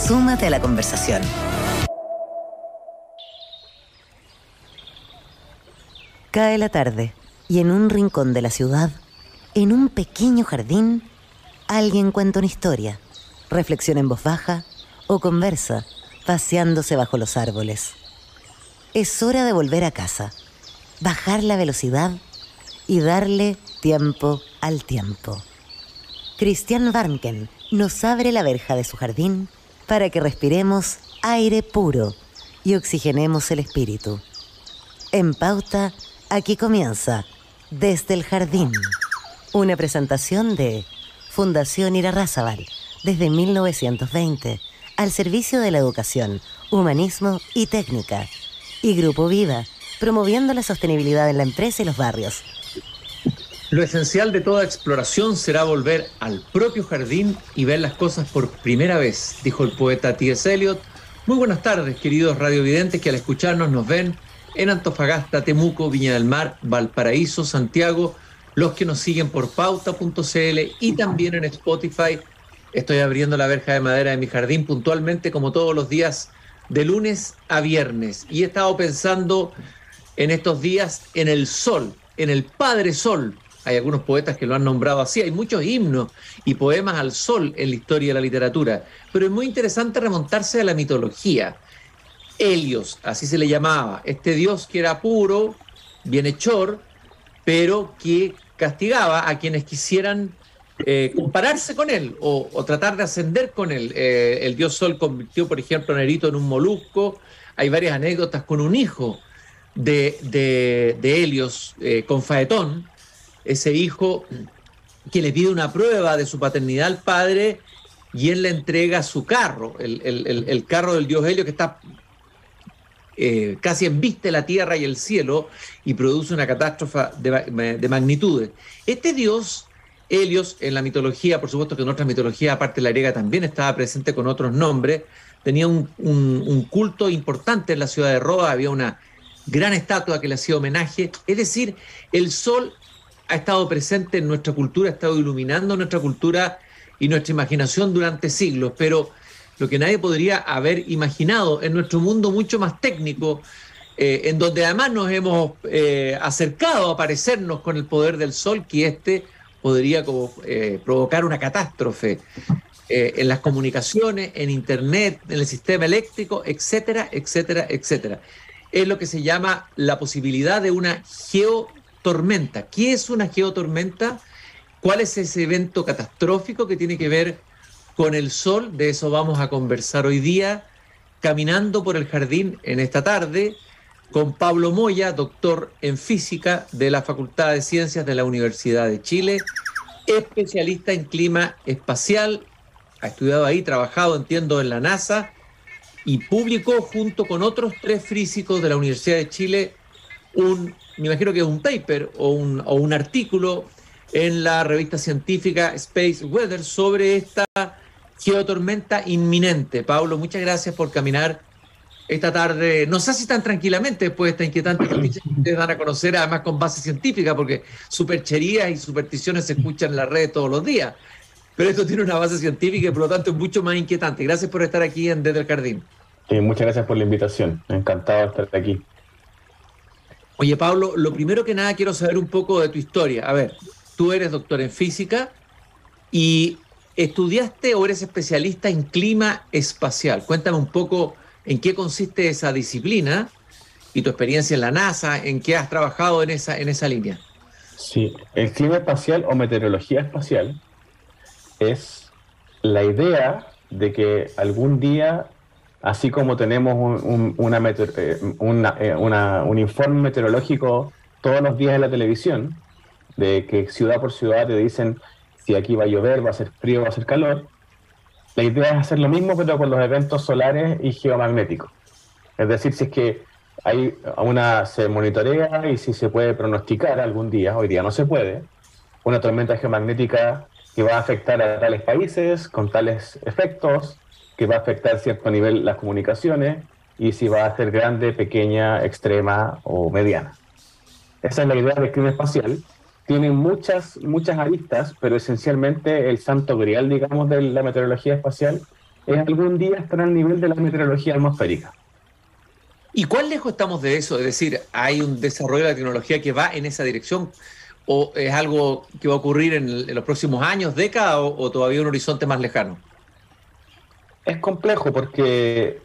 Súmate a la conversación. Cae la tarde y en un rincón de la ciudad, en un pequeño jardín, alguien cuenta una historia, reflexiona en voz baja o conversa, paseándose bajo los árboles. Es hora de volver a casa, bajar la velocidad y darle tiempo al tiempo. Christian Warnken nos abre la verja de su jardín para que respiremos aire puro y oxigenemos el espíritu. En Pauta, aquí comienza Desde el Jardín, una presentación de Fundación Irarrázaval, desde 1920, al servicio de la educación, humanismo y técnica. Y Grupo Vida, promoviendo la sostenibilidad en la empresa y los barrios. Lo esencial de toda exploración será volver al propio jardín y ver las cosas por primera vez, dijo el poeta T.S. Eliot. Muy buenas tardes, queridos radiovidentes que al escucharnos nos ven en Antofagasta, Temuco, Viña del Mar, Valparaíso, Santiago, los que nos siguen por pauta.cl y también en Spotify. Estoy abriendo la verja de madera de mi jardín puntualmente como todos los días de lunes a viernes y he estado pensando en estos días en el sol, en el Padre Sol. Hay algunos poetas que lo han nombrado así, hay muchos himnos y poemas al sol en la historia de la literatura, pero es muy interesante remontarse a la mitología. Helios, así se le llamaba, este dios que era puro, bienhechor, pero que castigaba a quienes quisieran compararse con él o tratar de ascender con él. El dios Sol convirtió, por ejemplo, a Nerito en un molusco. Hay varias anécdotas con un hijo de Helios, con Faetón, ese hijo que le pide una prueba de su paternidad al padre y él le entrega su carro, el carro del dios Helio que está casi embiste la tierra y el cielo y produce una catástrofe de magnitudes. Este dios, Helios, en la mitología, por supuesto que en otras mitologías, aparte de la griega, también estaba presente con otros nombres, tenía un culto importante en la ciudad de Rodas, había una gran estatua que le hacía homenaje, es decir, el sol ha estado presente en nuestra cultura, ha estado iluminando nuestra cultura y nuestra imaginación durante siglos, pero lo que nadie podría haber imaginado en nuestro mundo mucho más técnico, en donde además nos hemos acercado a parecernos con el poder del sol, que este podría provocar una catástrofe en las comunicaciones, en internet, en el sistema eléctrico, etcétera, etcétera, etcétera. Es lo que se llama la posibilidad de una geotormenta. ¿Qué es una geotormenta? ¿Cuál es ese evento catastrófico que tiene que ver con el sol? De eso vamos a conversar hoy día, caminando por el jardín en esta tarde, con Pablo Moya, doctor en física de la Facultad de Ciencias de la Universidad de Chile, especialista en clima espacial, ha estudiado ahí, trabajado, entiendo, en la NASA, y publicó junto con otros 3 físicos de la Universidad de Chile me imagino que es un paper o un artículo en la revista científica Space Weather sobre esta geotormenta inminente. Pablo, muchas gracias por caminar esta tarde, no sé si tan tranquilamente después de esta inquietante noticia que ustedes van a conocer, además con base científica, porque supercherías y supersticiones se escuchan en la red todos los días, pero esto tiene una base científica y por lo tanto es mucho más inquietante. Gracias por estar aquí en Desde el Jardín. Muchas gracias por la invitación, encantado de estar aquí. Oye, Pablo, lo primero que nada quiero saber un poco de tu historia. A ver, tú eres doctor en física y estudiaste o eres especialista en clima espacial. Cuéntame un poco en qué consiste esa disciplina y tu experiencia en la NASA, en qué has trabajado en esa línea. Sí, el clima espacial o meteorología espacial es la idea de que algún día, así como tenemos un informe meteorológico todos los días en la televisión, de que ciudad por ciudad te dicen si aquí va a llover, va a ser frío, va a ser calor, la idea es hacer lo mismo pero con los eventos solares y geomagnéticos. Es decir, si es que se monitorea y si se puede pronosticar algún día, hoy día no se puede, una tormenta geomagnética que va a afectar a tales países con tales efectos, que va a afectar cierto nivel las comunicaciones y si va a ser grande, pequeña, extrema o mediana. Esa es la idea del clima espacial. Tiene muchas aristas, pero esencialmente el santo grial, digamos, de la meteorología espacial es algún día estar al nivel de la meteorología atmosférica. ¿Y cuán lejos estamos de eso? Es decir, ¿hay un desarrollo de la tecnología que va en esa dirección? ¿O es algo que va a ocurrir en los próximos años, décadas, o todavía un horizonte más lejano? Es complejo porque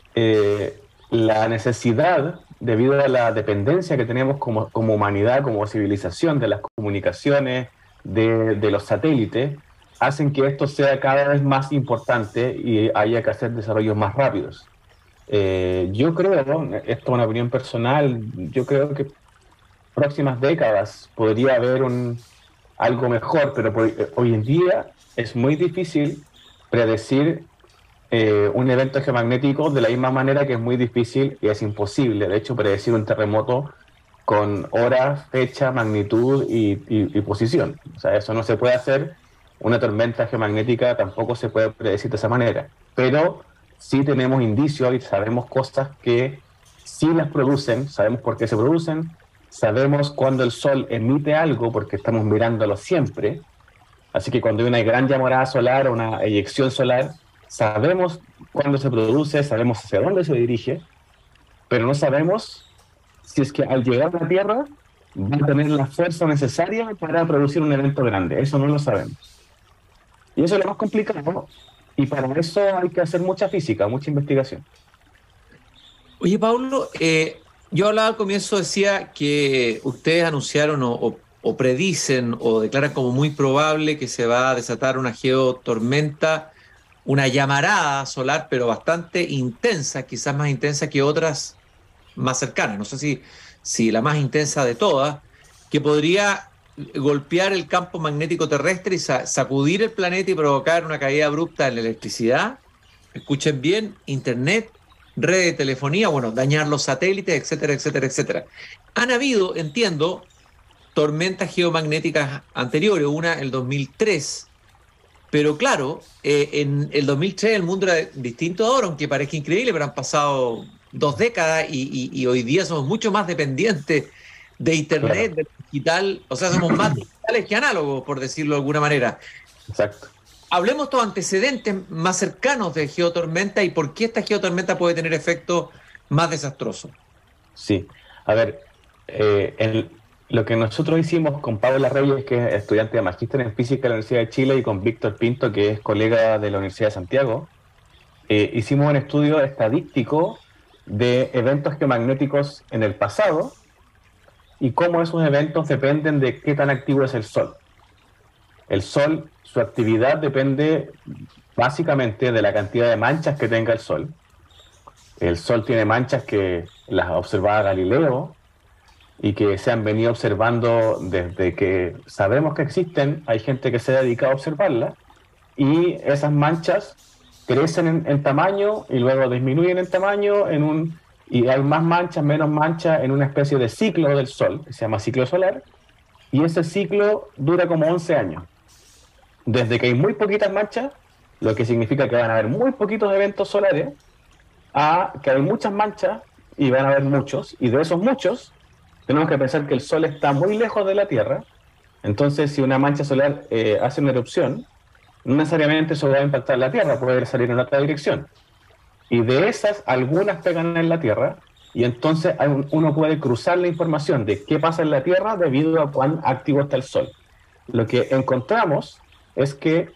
la necesidad, debido a la dependencia que tenemos como humanidad, como civilización, de las comunicaciones, de los satélites, hacen que esto sea cada vez más importante y haya que hacer desarrollos más rápidos. Yo creo, esto es una opinión personal, yo creo que próximas décadas podría haber algo mejor, pero hoy en día es muy difícil predecir un evento geomagnético de la misma manera que es muy difícil y es imposible, de hecho, predecir un terremoto con hora, fecha, magnitud y posición. O sea, eso no se puede hacer. Una tormenta geomagnética tampoco se puede predecir de esa manera. Pero sí tenemos indicios y sabemos cosas que sí las producen, sabemos por qué se producen, sabemos cuando el Sol emite algo porque estamos mirándolo siempre. Así que cuando hay una gran llamarada solar o una eyección solar, sabemos cuándo se produce, sabemos hacia dónde se dirige, pero no sabemos si es que al llegar a la Tierra va a tener la fuerza necesaria para producir un evento grande. Eso no lo sabemos. Y eso es lo más complicado, y para eso hay que hacer mucha física, mucha investigación. Oye, Pablo, yo hablaba al comienzo, decía que ustedes anunciaron o predicen o declaran como muy probable que se va a desatar una geotormenta, una llamarada solar, pero bastante intensa, quizás más intensa que otras más cercanas. No sé si la más intensa de todas, que podría golpear el campo magnético terrestre y sacudir el planeta y provocar una caída abrupta en la electricidad. Escuchen bien, internet, red de telefonía, bueno, dañar los satélites, etcétera, etcétera, etcétera. Han habido, entiendo, tormentas geomagnéticas anteriores, una el 2003, pero claro, en el 2003 el mundo era distinto ahora, aunque parezca increíble, pero han pasado 2 décadas y hoy día somos mucho más dependientes de internet, Claro, de digital, o sea, somos más digitales que análogos, por decirlo de alguna manera. exacto. Hablemos de estos antecedentes más cercanos de geotormenta y por qué esta geotormenta puede tener efectos más desastrosos. Sí. A ver, lo que nosotros hicimos con Paula Reyes, que es estudiante de Magíster en Física de la Universidad de Chile, y con Víctor Pinto, que es colega de la Universidad de Santiago, hicimos un estudio estadístico de eventos geomagnéticos en el pasado y cómo esos eventos dependen de qué tan activo es el Sol. El Sol, su actividad depende básicamente de la cantidad de manchas que tenga el Sol. El Sol tiene manchas que las observaba Galileo y que se han venido observando desde que sabemos que existen. Hay gente que se ha dedicado a observarlas y esas manchas crecen en tamaño y luego disminuyen en tamaño y hay más manchas, menos manchas en una especie de ciclo del Sol, que se llama ciclo solar, y ese ciclo dura como 11 años. Desde que hay muy poquitas manchas, lo que significa que van a haber muy poquitos eventos solares, a que hay muchas manchas y van a haber muchos, y de esos muchos tenemos que pensar que el Sol está muy lejos de la Tierra. Entonces si una mancha solar hace una erupción, no necesariamente eso va a impactar la Tierra, puede salir en otra dirección. Y de esas, algunas pegan en la Tierra, y entonces uno puede cruzar la información de qué pasa en la Tierra debido a cuán activo está el Sol. Lo que encontramos es que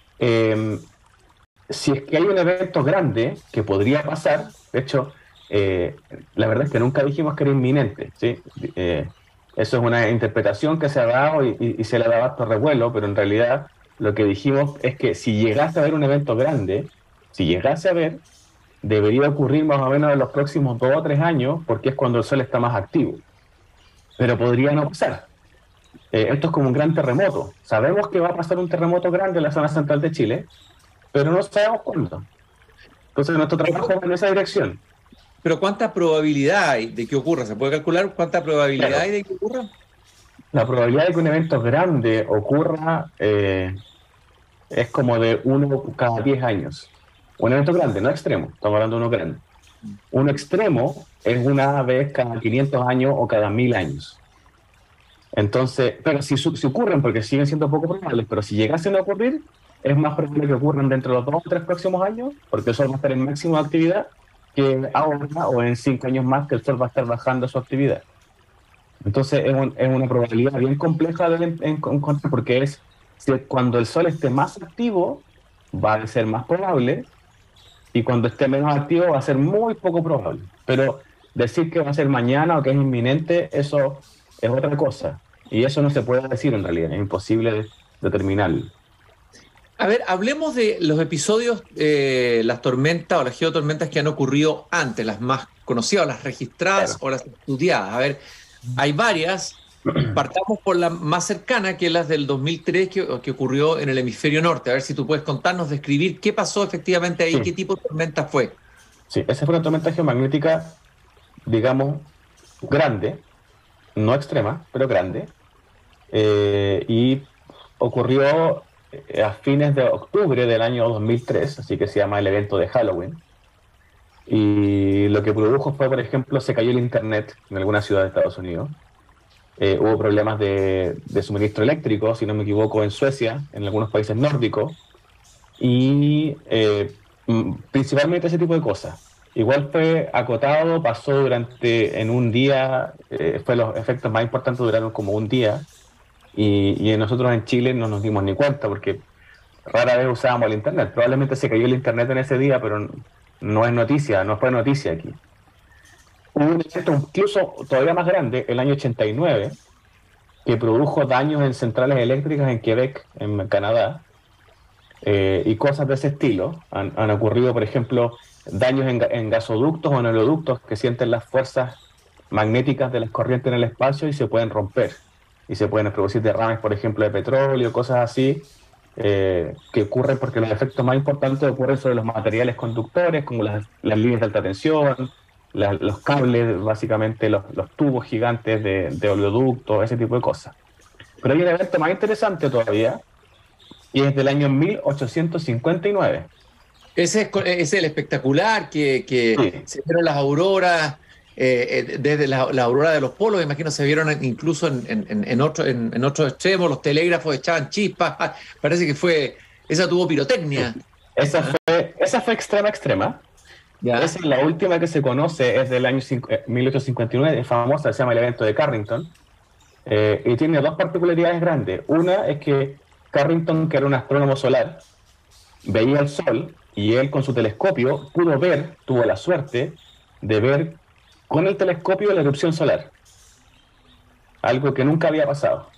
si es que hay un evento grande que podría pasar, de hecho, la verdad es que nunca dijimos que era inminente, ¿sí? Eso es una interpretación que se ha dado y se le ha dado harto revuelo, pero en realidad lo que dijimos es que si llegase a haber un evento grande, si llegase a haber, debería ocurrir más o menos en los próximos 2 o 3 años, porque es cuando el Sol está más activo. Pero podría no pasar. Esto es como un gran terremoto. Sabemos que va a pasar un terremoto grande en la zona central de Chile, pero no sabemos cuándo. Entonces nuestro trabajo va en esa dirección. Pero ¿cuánta probabilidad hay de que ocurra? ¿Se puede calcular cuánta probabilidad Claro. hay de que ocurra? La probabilidad de que un evento grande ocurra es como de 1 cada 10 años. Un evento grande, no extremo, estamos hablando de uno grande. Un extremo es una vez cada 500 años o cada 1000 años. Entonces, pero si ocurren, porque siguen siendo poco probables, pero si llegasen a ocurrir, es más probable que ocurran dentro de los 2 o 3 próximos años, porque el Sol va a estar en máximo de actividad, que ahora o en 5 años más que el Sol va a estar bajando su actividad. Entonces es una probabilidad bien compleja de encontrar, porque es si cuando el Sol esté más activo va a ser más probable, y cuando esté menos activo va a ser muy poco probable. Pero decir que va a ser mañana o que es inminente, eso es otra cosa. Y eso no se puede decir en realidad, es imposible determinarlo. A ver, hablemos de los episodios, las tormentas o las geotormentas que han ocurrido antes, las más conocidas, o las registradas o las estudiadas. A ver, hay varias. Partamos por la más cercana, que es la del 2003, que ocurrió en el hemisferio norte. A ver si tú puedes contarnos, describir qué pasó efectivamente ahí, qué tipo de tormenta fue. Sí, esa fue una tormenta geomagnética, digamos, grande, no extrema, pero grande, y ocurrió a fines de octubre del año 2003, así que se llama el evento de Halloween. Y lo que produjo fue, por ejemplo, se cayó el internet en alguna ciudad de Estados Unidos. Hubo problemas de suministro eléctrico, si no me equivoco, en Suecia, en algunos países nórdicos, y principalmente ese tipo de cosas. Igual fue acotado, pasó en un día, fue los efectos más importantes duraron como un día, y nosotros en Chile no nos dimos ni cuenta, porque rara vez usábamos el internet. Probablemente se cayó el internet en ese día, pero no es noticia, no fue noticia aquí. Hubo un evento incluso todavía más grande, el año 89, que produjo daños en centrales eléctricas en Quebec, en Canadá, y cosas de ese estilo. Han ocurrido, por ejemplo, daños en gasoductos o en oleoductos que sienten las fuerzas magnéticas de las corrientes en el espacio y se pueden romper. Y se pueden producir derrames, por ejemplo, de petróleo, cosas así, que ocurren porque los efectos más importantes ocurren sobre los materiales conductores, como las líneas de alta tensión, los cables, básicamente los tubos gigantes de oleoductos, ese tipo de cosas. Pero hay un evento más interesante todavía, y es del año 1859. Ese es el espectacular que Sí. se vieron las auroras, desde la aurora de los polos, me imagino se vieron incluso en otros extremos, los telégrafos echaban chispas, parece que esa tuvo pirotecnia. Esa fue extrema. ¿Ya? Esa es la última que se conoce, es del año 1859, es famosa, se llama el evento de Carrington, y tiene 2 particularidades grandes. Una es que Carrington, que era un astrónomo solar, veía el Sol, y él con su telescopio tuvo la suerte de ver con el telescopio la erupción solar, algo que nunca había pasado.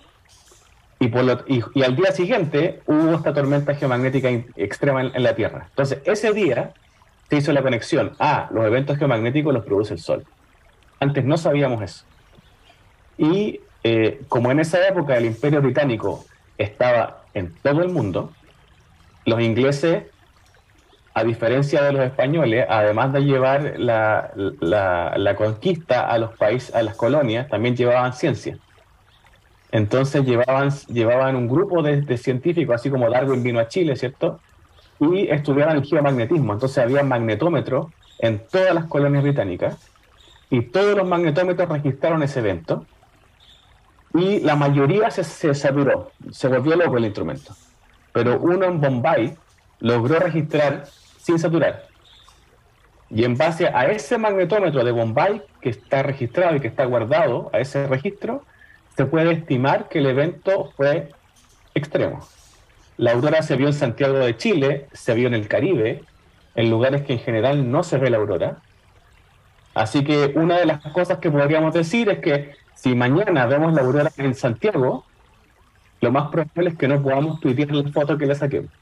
Y al día siguiente hubo esta tormenta geomagnética extrema en la Tierra. Entonces, ese día se hizo la conexión. Los eventos geomagnéticos los produce el Sol. Antes no sabíamos eso. Y como en esa época el Imperio Británico estaba en todo el mundo, los ingleses, a diferencia de los españoles, además de llevar la conquista a los países, a las colonias, también llevaban ciencia. Entonces llevaban un grupo de científicos, así como Darwin vino a Chile, ¿cierto? Y estudiaban el geomagnetismo. Entonces había magnetómetros en todas las colonias británicas, y todos los magnetómetros registraron ese evento, y la mayoría se saturó, se volvió loco el instrumento. Pero uno en Bombay logró registrar sin saturar. Y en base a ese magnetómetro de Bombay, que está registrado y que está guardado a ese registro, se puede estimar que el evento fue extremo. La aurora se vio en Santiago de Chile, se vio en el Caribe, en lugares que en general no se ve la aurora. Así que una de las cosas que podríamos decir es que si mañana vemos la aurora en Santiago, lo más probable es que no podamos tuitear la foto que le saquemos.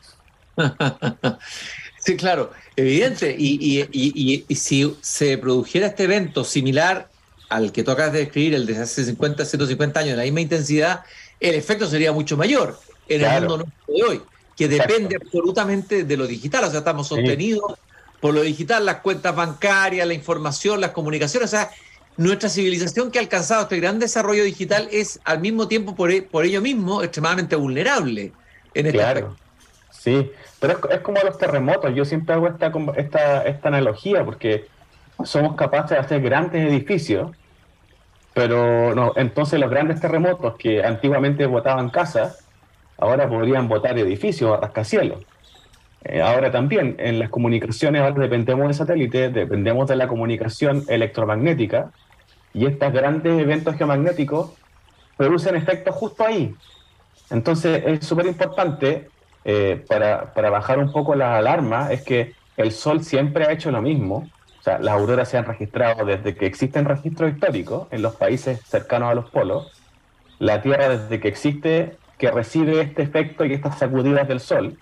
Sí, claro, evidente. Y si se produjera este evento similar al que tú acabas de describir, el de hace 50, 150 años, de la misma intensidad, el efecto sería mucho mayor en el mundo nuestro de hoy, que depende absolutamente de lo digital. O sea, estamos sostenidos por lo digital, las cuentas bancarias, la información, las comunicaciones. O sea, nuestra civilización que ha alcanzado este gran desarrollo digital es al mismo tiempo, por ello mismo, extremadamente vulnerable en este aspecto. Sí, pero es como los terremotos. Yo siempre hago esta analogía, porque somos capaces de hacer grandes edificios, pero no, entonces los grandes terremotos que antiguamente botaban casas, ahora podrían botar edificios a rascacielos. Ahora también, en las comunicaciones, ahora dependemos de satélites, dependemos de la comunicación electromagnética, y estos grandes eventos geomagnéticos producen efectos justo ahí. Entonces es súper importante, para bajar un poco las alarmas, es que el Sol siempre ha hecho lo mismo. O sea, las auroras se han registrado desde que existen registros históricos en los países cercanos a los polos. La Tierra, desde que existe, que recibe este efecto y estas sacudidas del Sol.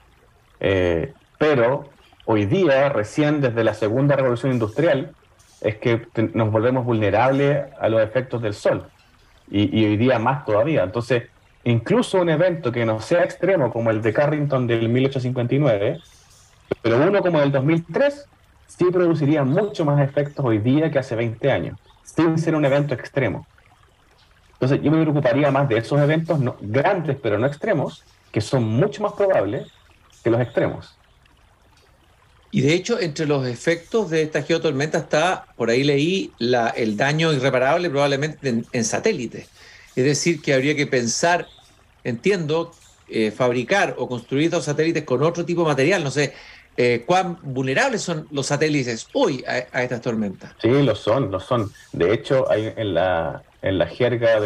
Pero hoy día, recién desde la segunda revolución industrial, es que nos volvemos vulnerables a los efectos del Sol. Y hoy día más todavía. Entonces, incluso un evento que no sea extremo como el de Carrington del 1859, pero uno como el 2003, sí produciría mucho más efectos hoy día que hace 20 años, sin ser un evento extremo. Entonces, yo me preocuparía más de esos eventos grandes, pero no extremos, que son mucho más probables que los extremos. Y de hecho, entre los efectos de esta geotormenta está, por ahí leí, el daño irreparable probablemente en satélites. Es decir, que habría que pensar, entiendo, fabricar o construir estos satélites con otro tipo de material. No sé, ¿cuán vulnerables son los satélites hoy a estas tormentas? Sí, lo son, lo son. De hecho, hay en la jerga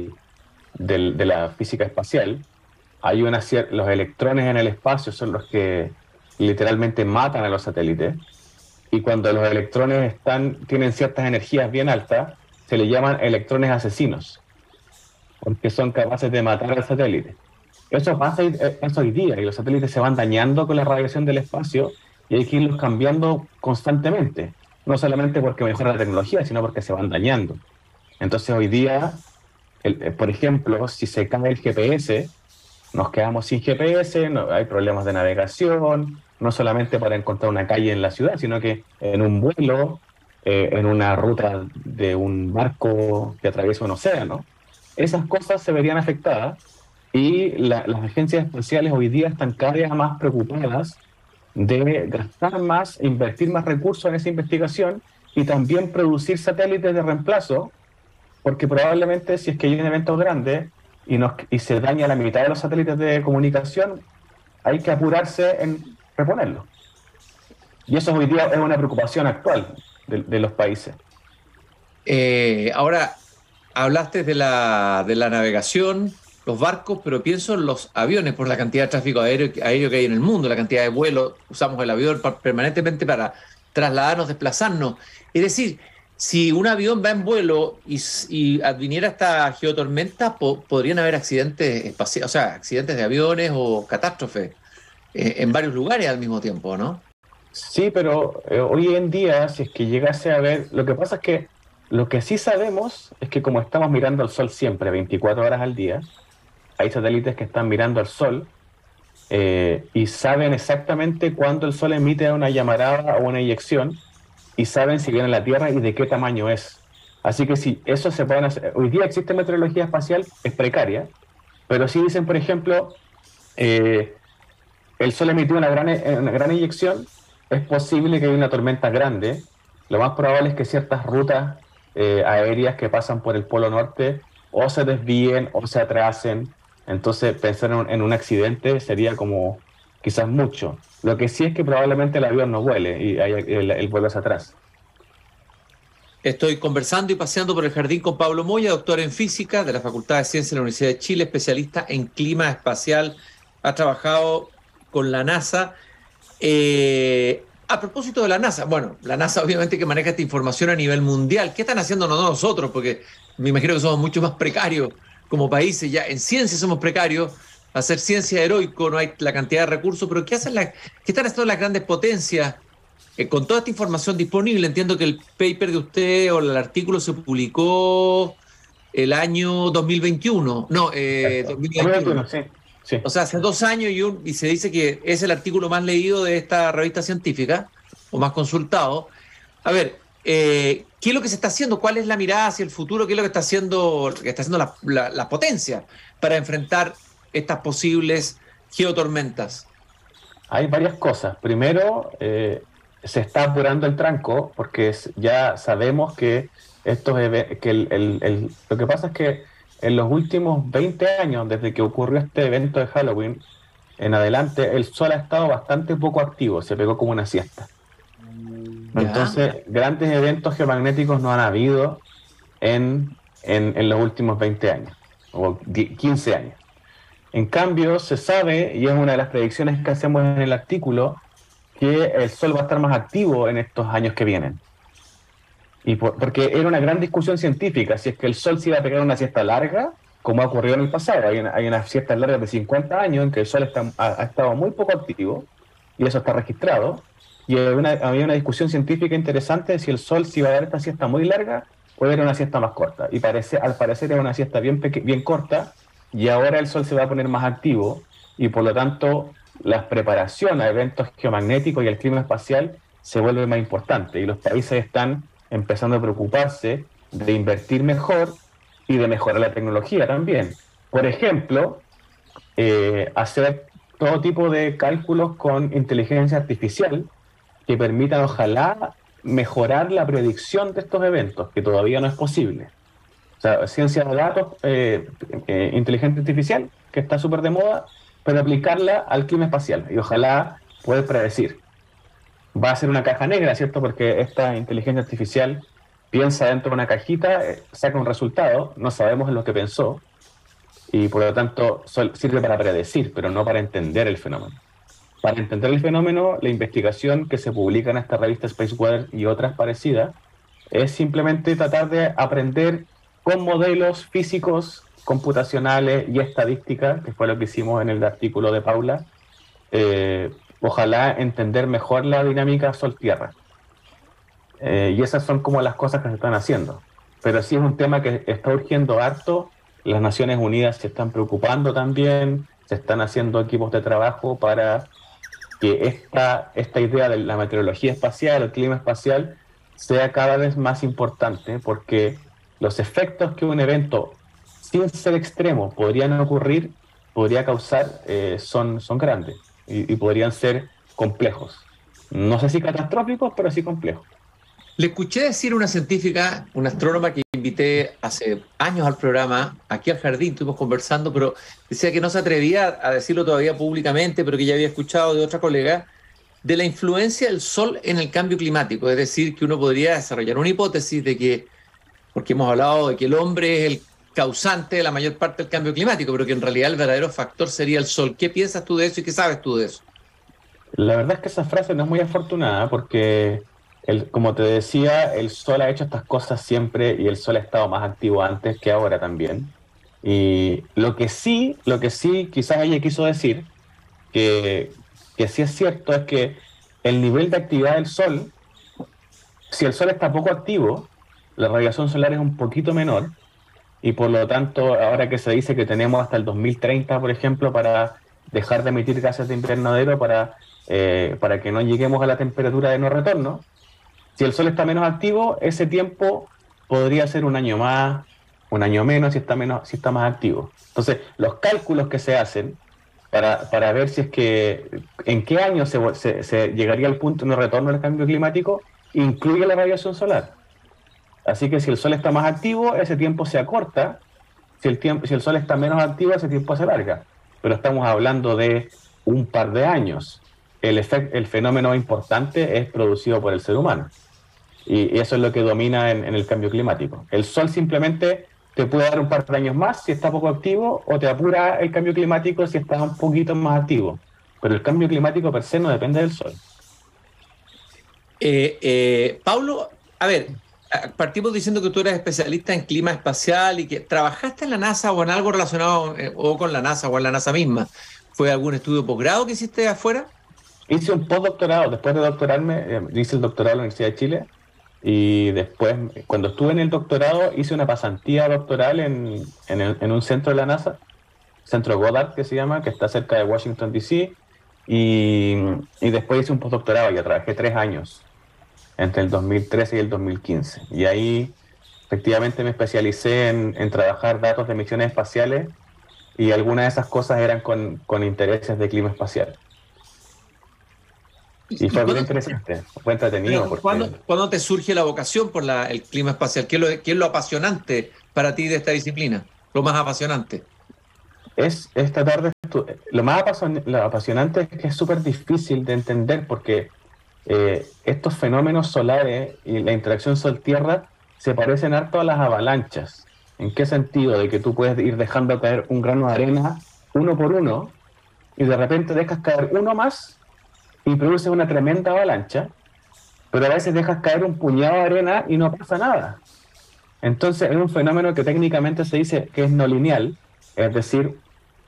de la física espacial, hay los electrones en el espacio son los que literalmente matan a los satélites, y cuando los electrones tienen ciertas energías bien altas, se le llaman electrones asesinos, porque son capaces de matar al satélite. Eso pasa hoy día, y los satélites se van dañando con la radiación del espacio, y hay que irlos cambiando constantemente, no solamente porque mejora la tecnología, sino porque se van dañando. Entonces hoy día, por ejemplo, si se cae el GPS, nos quedamos sin GPS, hay problemas de navegación, no solamente para encontrar una calle en la ciudad, sino que en un vuelo, en una ruta de un barco que atraviesa un océano. Esas cosas se verían afectadas, y las agencias espaciales hoy día están cada vez más preocupadas de gastar más, invertir más recursos en esa investigación, y también producir satélites de reemplazo, porque probablemente si es que hay un evento grande y se daña la mitad de los satélites de comunicación, hay que apurarse en reponerlo. Y eso hoy día es una preocupación actual de los países. Ahora, hablaste de la navegación, los barcos, pero pienso en los aviones por la cantidad de tráfico aéreo que hay en el mundo, la cantidad de vuelos. Usamos el avión permanentemente para trasladarnos, desplazarnos. Es decir, si un avión va en vuelo y adviniera esta geotormenta, podrían haber accidentes espaciales, o sea, accidentes de aviones o catástrofes en varios lugares al mismo tiempo, ¿no? Sí, pero hoy en día, si es que llegase a ver, lo que pasa es que lo que sí sabemos es que como estamos mirando al Sol siempre, 24 horas al día, hay satélites que están mirando al Sol, y saben exactamente cuándo el Sol emite una llamarada o una eyección, y saben si viene a la Tierra y de qué tamaño es. Así que si eso se pueden hacer, hoy día existe meteorología espacial, es precaria, pero sí dicen, por ejemplo, el Sol emitió una gran eyección, es posible que haya una tormenta grande, lo más probable es que ciertas rutas aéreas que pasan por el Polo Norte o se desvíen o se atrasen. Entonces pensar en un accidente sería como quizás mucho. Lo que sí es que probablemente el avión no vuele y el vuelo hacia atrás. Estoy conversando y paseando por el jardín con Pablo Moya, doctor en física de la Facultad de Ciencias de la Universidad de Chile, especialista en clima espacial, ha trabajado con la NASA. A propósito de la NASA, bueno, la NASA obviamente que maneja esta información a nivel mundial. ¿Qué están haciendo nosotros? Porque me imagino que somos mucho más precarios como países, ya en ciencia somos precarios, hacer ciencia heroico, no hay la cantidad de recursos, pero ¿qué están haciendo las grandes potencias con toda esta información disponible? Entiendo que el paper de usted o el artículo se publicó el año 2021, no, 2021. Sí, sí. O sea, hace 2 años y se dice que es el artículo más leído de esta revista científica, o más consultado. A ver, ¿qué es lo que se está haciendo? ¿Cuál es la mirada hacia el futuro? ¿Qué es lo que está haciendo la potencia para enfrentar estas posibles geotormentas? Hay varias cosas. Primero, se está apurando el tranco porque ya sabemos que lo que pasa es que en los últimos 20 años, desde que ocurrió este evento de Halloween en adelante, el Sol ha estado bastante poco activo, se pegó como una siesta. Ya. Entonces, grandes eventos geomagnéticos no han habido en los últimos 20 años, o 15 años. En cambio, se sabe, y es una de las predicciones que hacemos en el artículo, que el Sol va a estar más activo en estos años que vienen. Porque era una gran discusión científica, si es que el Sol se iba a pegar una siesta larga, como ha ocurrido en el pasado. Hay unas siestas largas de 50 años en que el Sol ha estado muy poco activo, y eso está registrado. Y había una discusión científica interesante de si el Sol se iba a dar esta siesta muy larga o era una siesta más corta. Y al parecer era una siesta bien corta, y ahora el Sol se va a poner más activo, y por lo tanto la preparación a eventos geomagnéticos y al clima espacial se vuelve más importante, y los países están empezando a preocuparse de invertir mejor y de mejorar la tecnología también. Por ejemplo, hacer todo tipo de cálculos con inteligencia artificial que permitan, ojalá, mejorar la predicción de estos eventos, que todavía no es posible. O sea, ciencia de datos, inteligencia artificial, que está súper de moda, pero aplicarla al clima espacial y ojalá poder predecir. Va a ser una caja negra, ¿cierto? Porque esta inteligencia artificial piensa dentro de una cajita, saca un resultado, no sabemos en lo que pensó, y por lo tanto sirve para predecir, pero no para entender el fenómeno. Para entender el fenómeno, la investigación que se publica en esta revista Space Weather y otras parecidas es simplemente tratar de aprender con modelos físicos, computacionales y estadísticas, que fue lo que hicimos en el artículo de Paula, ojalá entender mejor la dinámica Sol-Tierra. Y esas son como las cosas que se están haciendo. Pero sí es un tema que está urgiendo harto. Las Naciones Unidas se están preocupando también, se están haciendo equipos de trabajo para que esta idea de la meteorología espacial, el clima espacial, sea cada vez más importante, porque los efectos que un evento, sin ser extremo, podría causar, son grandes y podrían ser complejos. No sé si catastróficos, pero sí complejos. Le escuché decir a una científica, una astrónoma que invité hace años al programa, aquí al jardín, estuvimos conversando, pero decía que no se atrevía a decirlo todavía públicamente, pero que ya había escuchado de otra colega, de la influencia del Sol en el cambio climático. Es decir, que uno podría desarrollar una hipótesis de que, porque hemos hablado de que el hombre es el causante de la mayor parte del cambio climático, pero que en realidad el verdadero factor sería el Sol. ¿Qué piensas tú de eso y qué sabes tú de eso? La verdad es que esa frase no es muy afortunada porque, como te decía, el Sol ha hecho estas cosas siempre y el Sol ha estado más activo antes que ahora también. Y lo que sí quizás ella quiso decir, que sí es cierto, es que el nivel de actividad del Sol, si el Sol está poco activo, la radiación solar es un poquito menor, y por lo tanto, ahora que se dice que tenemos hasta el 2030, por ejemplo, para dejar de emitir gases de invernadero para que no lleguemos a la temperatura de no retorno, si el Sol está menos activo, ese tiempo podría ser un año más, un año menos si está más activo. Entonces, los cálculos que se hacen para ver si es que en qué año se llegaría al punto de no retorno del cambio climático, incluye la radiación solar. Así que si el Sol está más activo, ese tiempo se acorta. Si el Sol está menos activo, ese tiempo se alarga. Pero estamos hablando de un par de años. El fenómeno importante es producido por el ser humano. Y eso es lo que domina en el cambio climático. El Sol simplemente te puede dar un par de años más si está poco activo, o te apura el cambio climático si está un poquito más activo. Pero el cambio climático per se no depende del Sol. Paulo, a ver, partimos diciendo que tú eres especialista en clima espacial y que trabajaste en la NASA o en algo relacionado o con la NASA o en la NASA misma. ¿Fue algún estudio de posgrado que hiciste afuera? Hice un postdoctorado. Después de doctorarme, hice el doctorado en la Universidad de Chile. Y después, cuando estuve en el doctorado, hice una pasantía doctoral en un centro de la NASA, Centro Goddard, que se llama, que está cerca de Washington, D.C., y después hice un postdoctorado. Ya trabajé 3 años, entre el 2013 y el 2015. Y ahí, efectivamente, me especialicé en trabajar datos de misiones espaciales, y algunas de esas cosas eran con intereses de clima espacial. Y fue bien interesante, fue entretenido. ¿Cuándo te surge la vocación por el clima espacial? ¿Qué es lo apasionante para ti de esta disciplina? lo más apasionante. Es tratar de lo más lo apasionante es que es súper difícil de entender porque estos fenómenos solares y la interacción Sol-Tierra se parecen harto a las avalanchas. ¿En qué sentido? De que tú puedes ir dejando caer un grano de arena uno por uno y de repente dejas caer uno más y produces una tremenda avalancha, pero a veces dejas caer un puñado de arena y no pasa nada. Entonces es un fenómeno que técnicamente se dice que es no lineal, es decir,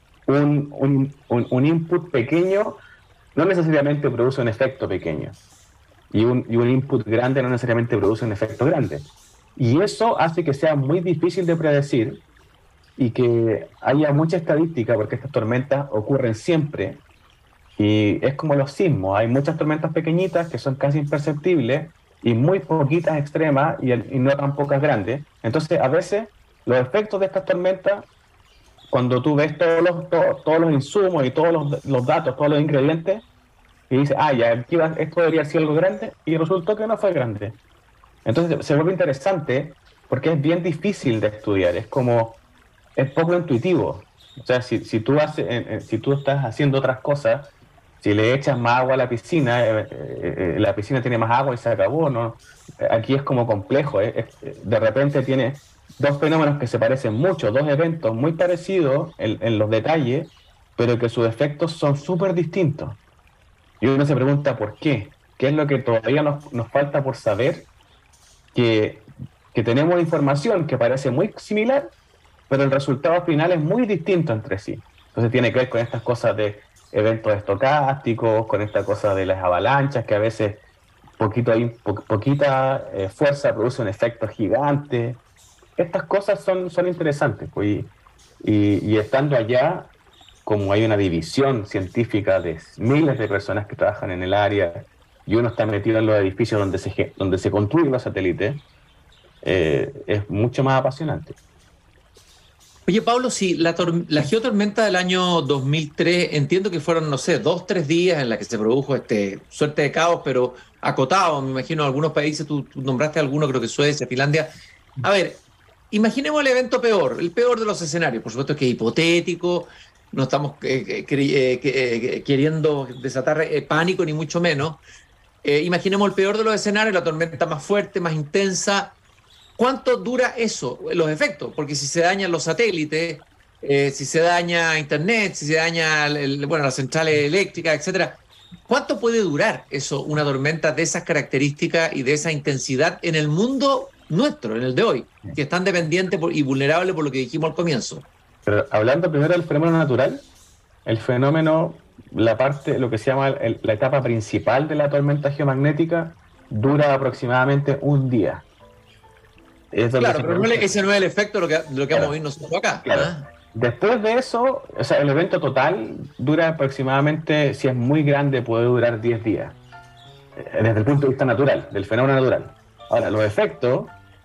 un input pequeño no necesariamente produce un efecto pequeño, y un input grande no necesariamente produce un efecto grande. Y eso hace que sea muy difícil de predecir y que haya mucha estadística, porque estas tormentas ocurren siempre, y es como los sismos, hay muchas tormentas pequeñitas que son casi imperceptibles, y muy poquitas extremas y no tan pocas grandes. Entonces, a veces, los efectos de estas tormentas, cuando tú ves todos los insumos y todos los datos, todos los ingredientes, y dices, ya, esto debería ser algo grande, y resultó que no fue grande. Entonces se vuelve interesante porque es bien difícil de estudiar, es poco intuitivo. O sea, si tú estás haciendo otras cosas, si le echas más agua a la piscina tiene más agua y se acabó, ¿no? Aquí es como complejo, de repente tiene dos fenómenos que se parecen mucho, dos eventos muy parecidos en los detalles, pero que sus efectos son súper distintos. Y uno se pregunta por qué. ¿Qué es lo que todavía nos falta por saber? Que tenemos información que parece muy similar, pero el resultado final es muy distinto entre sí. Entonces tiene que ver con estas cosas de eventos estocásticos, con esta cosa de las avalanchas, que a veces poquita fuerza produce un efecto gigante. Estas cosas son interesantes, pues, y estando allá, como hay una división científica de miles de personas que trabajan en el área, y uno está metido en los edificios donde se construyen los satélites, es mucho más apasionante. Oye, Pablo, si la geotormenta del año 2003, entiendo que fueron, no sé, 2, 3 días en la que se produjo suerte de caos, pero acotado, me imagino, en algunos países, tú nombraste algunos, creo que Suecia, Finlandia. A ver, imaginemos el evento peor, el peor de los escenarios, por supuesto que es hipotético, no estamos queriendo desatar pánico, ni mucho menos. Imaginemos el peor de los escenarios, la tormenta más fuerte, más intensa. ¿Cuánto dura eso, los efectos? Porque si se dañan los satélites, si se daña Internet, si se daña las centrales eléctricas, etcétera, ¿cuánto puede durar eso, una tormenta de esas características y de esa intensidad en el mundo nuestro, en el de hoy, que es tan dependiente y vulnerable por lo que dijimos al comienzo? Pero hablando primero del fenómeno natural, el fenómeno, lo que se llama la etapa principal de la tormenta geomagnética, dura aproximadamente un día. Claro, pero ese no es el efecto de lo que vamos a ver nosotros acá. Claro. Después de eso, o sea, el evento total dura aproximadamente, si es muy grande, puede durar 10 días. Desde el punto de vista natural, del fenómeno natural. Ahora, los efectos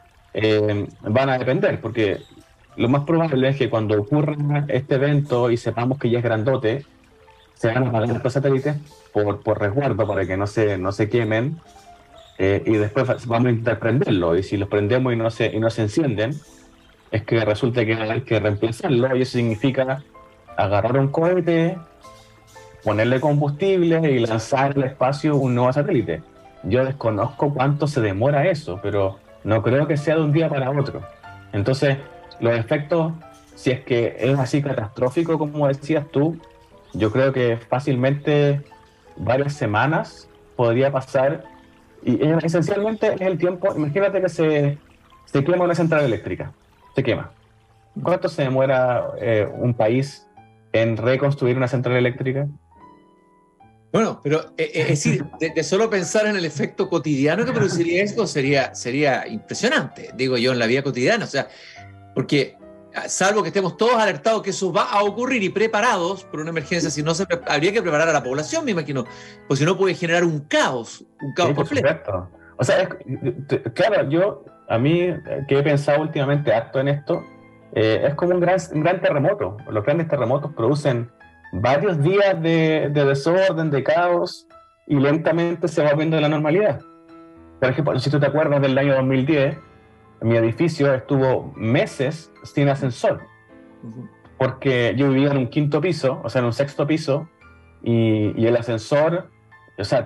van a depender, porque lo más probable es que cuando ocurra este evento y sepamos que ya es grandote, se van a apagar los satélites por resguardo, para que no se quemen, y después vamos a intentar prenderlo, y si los prendemos y no se encienden, es que resulta que hay que reemplazarlo, y eso significa agarrar un cohete, ponerle combustible y lanzar al espacio un nuevo satélite. Yo desconozco cuánto se demora eso, pero no creo que sea de un día para otro. Entonces, los efectos, si es que es así catastrófico como decías tú, yo creo que fácilmente varias semanas podría pasar, y esencialmente es el tiempo. Imagínate que se quema una central eléctrica, se quema. ¿Cuánto se demora un país en reconstruir una central eléctrica? Bueno, pero es decir, de solo pensar en el efecto cotidiano que produciría esto sería impresionante, digo yo, en la vida cotidiana. O sea, porque salvo que estemos todos alertados que eso va a ocurrir y preparados por una emergencia, si no habría que preparar a la población, me imagino, pues si no puede generar un caos Sí, completo. O sea, claro, a mí, que he pensado últimamente harto en esto, es como un gran terremoto. Los grandes terremotos producen varios días de desorden, de caos, y lentamente se va viendo la normalidad. Por ejemplo, si tú te acuerdas del año 2010, mi edificio estuvo meses sin ascensor. porque yo vivía en un quinto piso, o sea, en un sexto piso, y el ascensor, o sea,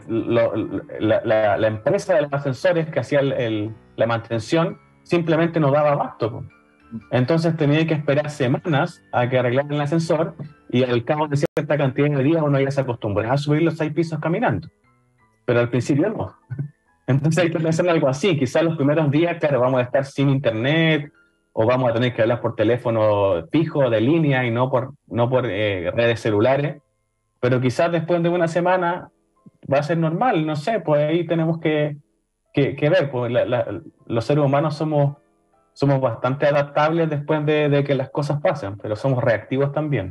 la empresa de los ascensores que hacía la mantención simplemente no daba abasto, po. Entonces tenía que esperar semanas a que arreglaran el ascensor, y al cabo de cierta cantidad de días uno ya se acostumbraba a subir los 6 pisos caminando, pero al principio no. Entonces hay que pensar en algo así. Quizás los primeros días, claro, vamos a estar sin internet, o vamos a tener que hablar por teléfono fijo, de línea, y no por redes celulares, pero quizás después de una semana va a ser normal, no sé, pues ahí tenemos que ver, pues los seres humanos somos bastante adaptables después de que las cosas pasen, pero somos reactivos también.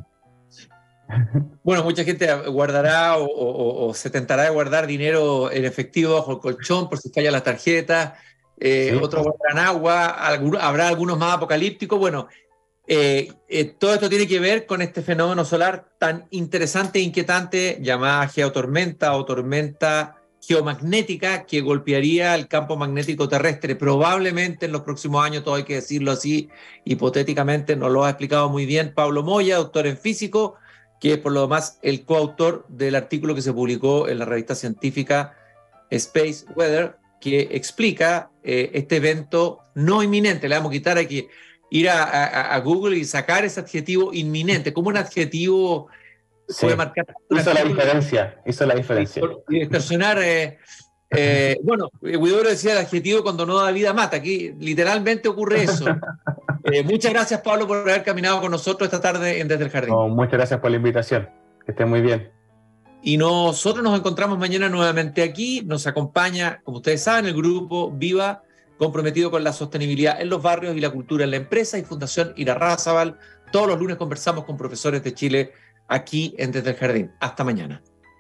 Bueno, mucha gente guardará o se tentará de guardar dinero en efectivo bajo el colchón por si falla la tarjeta, Sí. otros guardarán agua, habrá algunos más apocalípticos. Bueno, todo esto tiene que ver con este fenómeno solar tan interesante e inquietante llamada geotormenta o tormenta geomagnética, que golpearía el campo magnético terrestre probablemente en los próximos años, todo hay que decirlo así, hipotéticamente. Nos lo ha explicado muy bien Pablo Moya, doctor en físico, que es por lo demás el coautor del artículo que se publicó en la revista científica Space Weather, que explica este evento no inminente. Le vamos a quitar, hay que ir a Google y sacar ese adjetivo inminente. ¿Cómo un adjetivo puede marcar? Hizo la diferencia. Y distorsionar. Bueno, Huidobro decía el adjetivo cuando no da vida mata. Aquí literalmente ocurre eso. Muchas gracias, Pablo, por haber caminado con nosotros esta tarde en Desde el Jardín. Muchas gracias por la invitación. Que estén muy bien. Y nosotros nos encontramos mañana nuevamente aquí. Nos acompaña, como ustedes saben, el grupo Viva, comprometido con la sostenibilidad en los barrios y la cultura en la empresa, y Fundación Irarrázaval. Todos los lunes conversamos con profesores de Chile aquí en Desde el Jardín. Hasta mañana.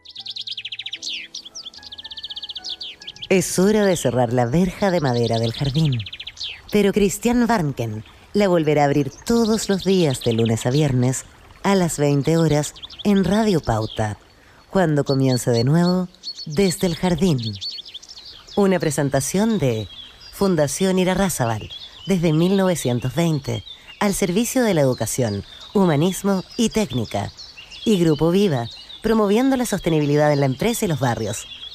Es hora de cerrar la verja de madera del jardín. Pero Christian Warnken la volverá a abrir todos los días de lunes a viernes a las 20 horas en Radio Pauta, cuando comience de nuevo Desde el Jardín. Una presentación de Fundación Irarrázaval, desde 1920, al servicio de la educación, humanismo y técnica. Y Grupo Viva, promoviendo la sostenibilidad en la empresa y los barrios.